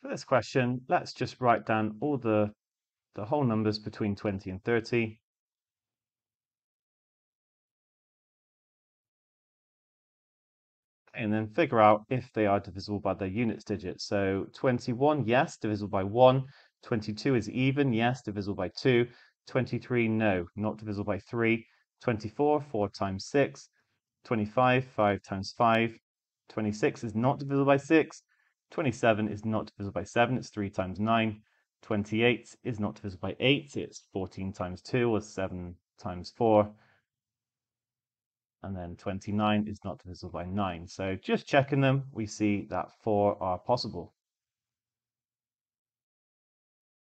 For this question, let's just write down all the whole numbers between 20 and 30. And then figure out if they are divisible by their units digit. So 21, yes, divisible by 1. 22 is even, yes, divisible by 2. 23, no, not divisible by 3. 24, 4 times 6. 25, 5 times 5. 26 is not divisible by 6. 27 is not divisible by 7, it's 3 times 9. 28 is not divisible by 8, it's 14 times 2, or 7 times 4. And then 29 is not divisible by 9. So just checking them, we see that 4 are possible.